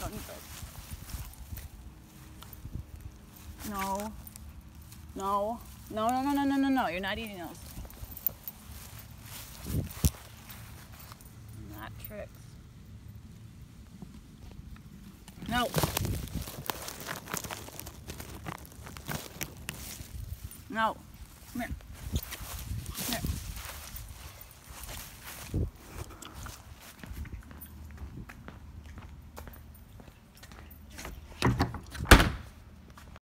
don't eat those. No. No. No, no, no, no, no, no, no. You're not eating those. Not tricks. No. No. Come here.